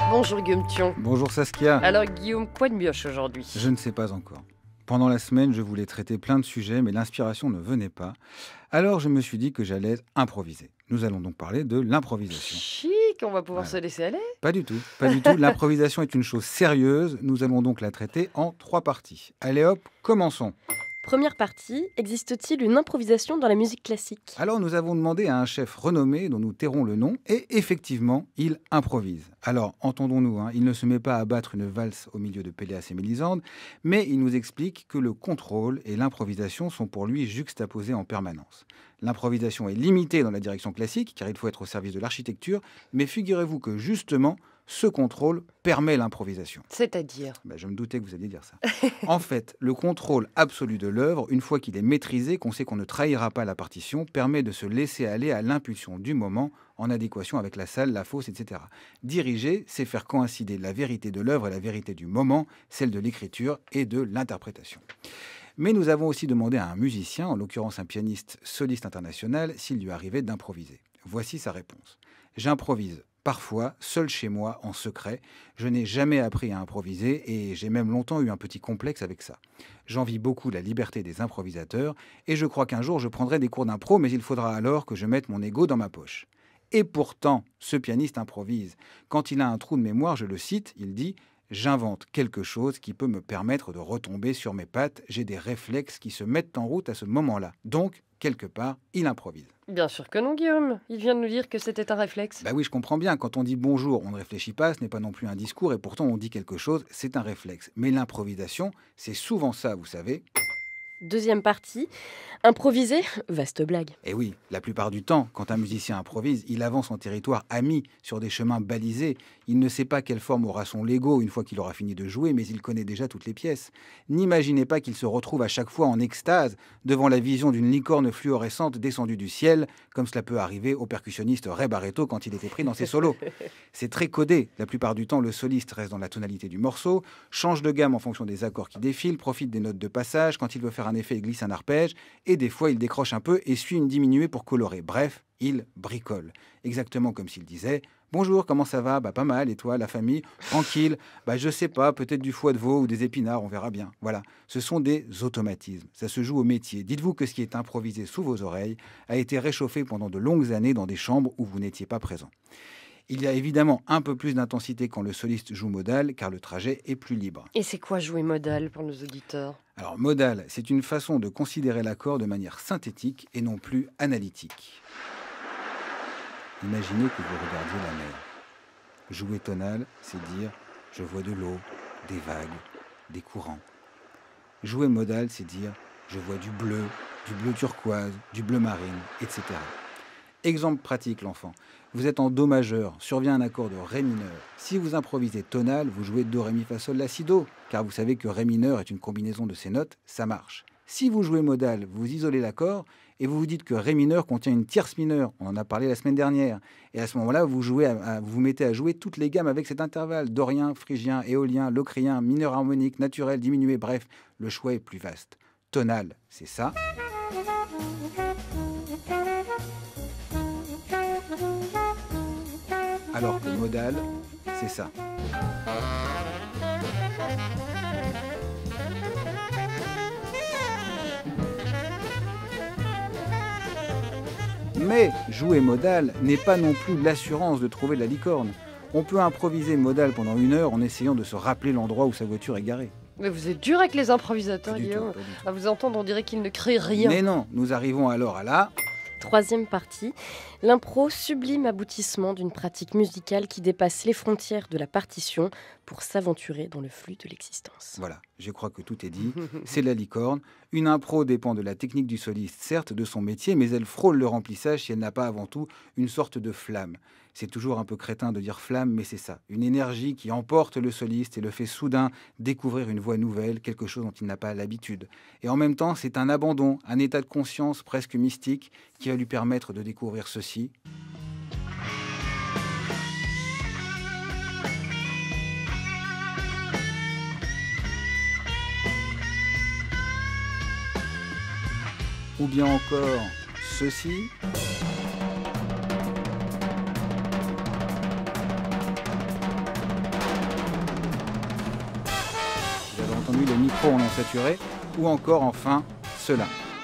Bonjour Guillaume Thion. Bonjour Saskia. Alors Guillaume, quoi de mioche aujourd'hui? Je ne sais pas encore. Pendant la semaine, je voulais traiter plein de sujets, mais l'inspiration ne venait pas. Alors je me suis dit que j'allais improviser. Nous allons donc parler de l'improvisation. Chic, on va pouvoir Voilà. se laisser aller. Pas du tout, pas du tout. L'improvisation est une chose sérieuse. Nous allons donc la traiter en 3 parties. Allez hop, commençons. Première partie, existe-t-il une improvisation dans la musique classique? Alors nous avons demandé à un chef renommé dont nous tairons le nom et effectivement, il improvise. Alors entendons-nous, il ne se met pas à battre une valse au milieu de Péléas et Mélisande, mais il nous explique que le contrôle et l'improvisation sont pour lui juxtaposés en permanence. L'improvisation est limitée dans la direction classique car il faut être au service de l'architecture, mais figurez-vous que justement, ce contrôle permet l'improvisation. C'est-à-dire? Je me doutais que vous alliez dire ça. En fait, le contrôle absolu de l'œuvre, une fois qu'il est maîtrisé, qu'on sait qu'on ne trahira pas la partition, permet de se laisser aller à l'impulsion du moment en adéquation avec la salle, la fosse, etc. Diriger, c'est faire coïncider la vérité de l'œuvre et la vérité du moment, celle de l'écriture et de l'interprétation. Mais nous avons aussi demandé à un musicien, en l'occurrence un pianiste soliste international, s'il lui arrivait d'improviser. Voici sa réponse. J'improvise. Parfois, seul chez moi, en secret, je n'ai jamais appris à improviser et j'ai même longtemps eu un petit complexe avec ça. J'envie beaucoup la liberté des improvisateurs et je crois qu'un jour je prendrai des cours d'impro, mais il faudra alors que je mette mon ego dans ma poche. Et pourtant, ce pianiste improvise. Quand il a un trou de mémoire, je le cite, il dit « J'invente quelque chose qui peut me permettre de retomber sur mes pattes, j'ai des réflexes qui se mettent en route à ce moment-là. » Donc, quelque part, il improvise. Bien sûr que non Guillaume, il vient de nous dire que c'était un réflexe. Oui, je comprends bien, quand on dit bonjour, on ne réfléchit pas, ce n'est pas non plus un discours, et pourtant on dit quelque chose, c'est un réflexe. Mais l'improvisation, c'est souvent ça, vous savez. Deuxième partie, improviser, vaste blague. Et oui, la plupart du temps, quand un musicien improvise, il avance en territoire ami, sur des chemins balisés. Il ne sait pas quelle forme aura son Lego une fois qu'il aura fini de jouer, mais il connaît déjà toutes les pièces. N'imaginez pas qu'il se retrouve à chaque fois en extase devant la vision d'une licorne fluorescente descendue du ciel, comme cela peut arriver au percussionniste Ray Barretto quand il était pris dans ses solos. C'est très codé. La plupart du temps, le soliste reste dans la tonalité du morceau, change de gamme en fonction des accords qui défilent, profite des notes de passage. Quand il veut faire un effet, il glisse un arpège, et des fois, il décroche un peu et suit une diminuée pour colorer. Bref, il bricole. Exactement comme s'il disait « Bonjour, comment ça va ? Pas mal, et toi, la famille ? Tranquille ? Je sais pas, peut-être du foie de veau ou des épinards, on verra bien. » Voilà, ce sont des automatismes. Ça se joue au métier. Dites-vous que ce qui est improvisé sous vos oreilles a été réchauffé pendant de longues années dans des chambres où vous n'étiez pas présent. Il y a évidemment un peu plus d'intensité quand le soliste joue modal, car le trajet est plus libre. Et c'est quoi jouer modal pour nos auditeurs? Alors, modal, c'est une façon de considérer l'accord de manière synthétique et non plus analytique. Imaginez que vous regardiez la mer. Jouer tonal, c'est dire « je vois de l'eau, des vagues, des courants ». Jouer modal, c'est dire « je vois du bleu turquoise, du bleu marine, etc. » Exemple pratique, l'enfant. Vous êtes en Do majeur, survient un accord de Ré mineur. Si vous improvisez tonal, vous jouez Do, Ré, Mi, Fa, Sol, La, Si, Do, car vous savez que Ré mineur est une combinaison de ces notes, ça marche. Si vous jouez modal, vous isolez l'accord et vous vous dites que Ré mineur contient une tierce mineure. On en a parlé la semaine dernière. Et à ce moment-là, vous vous mettez à jouer toutes les gammes avec cet intervalle. Dorien, phrygien, éolien, locrien, mineur harmonique, naturel, diminué, bref, le choix est plus vaste. Tonal, c'est ça. Alors que modal, c'est ça. Mais jouer modal n'est pas non plus l'assurance de trouver la licorne. On peut improviser modal pendant 1 heure en essayant de se rappeler l'endroit où sa voiture est garée. Mais vous êtes dur avec les improvisateurs, Pas du Guillaume. tout. À vous entendre, on dirait qu'ils ne créent rien. Mais non, nous arrivons alors à la... Troisième partie, l'impro, sublime aboutissement d'une pratique musicale qui dépasse les frontières de la partition pour s'aventurer dans le flux de l'existence. Voilà, je crois que tout est dit. C'est la licorne. Une impro dépend de la technique du soliste, certes de son métier, mais elle frôle le remplissage si elle n'a pas avant tout une sorte de flamme. C'est toujours un peu crétin de dire flamme, mais c'est ça. Une énergie qui emporte le soliste et le fait soudain découvrir une voix nouvelle, quelque chose dont il n'a pas l'habitude. Et en même temps, c'est un abandon, un état de conscience presque mystique qui va lui permettre de découvrir ceci. Ou bien encore ceci. entendu les micros en non saturé, ou encore enfin cela.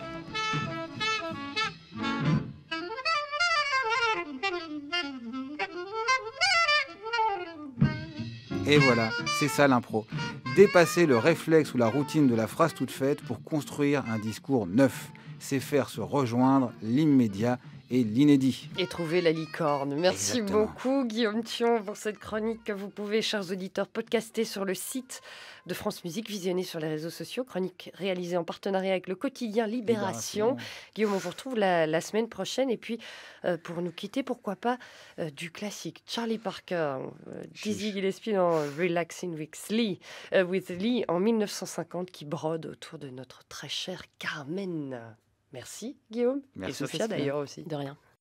Et voilà, c'est ça l'impro. Dépasser le réflexe ou la routine de la phrase toute faite pour construire un discours neuf. C'est faire se rejoindre l'immédiat et l'inédit. Et trouver la licorne. Merci Exactement. beaucoup Guillaume Thion pour cette chronique que vous pouvez, chers auditeurs, podcaster sur le site de France Musique, visionner sur les réseaux sociaux. Chronique réalisée en partenariat avec le quotidien Libération. Guillaume, on vous retrouve la semaine prochaine. Et puis, pour nous quitter, pourquoi pas du classique Charlie Parker, Dizzy Gillespie dans Relaxing with Lee en 1950 qui brode autour de notre très chère Carmen. Merci Guillaume. Merci, et Sophia Cécilia. d'ailleurs aussi. De rien.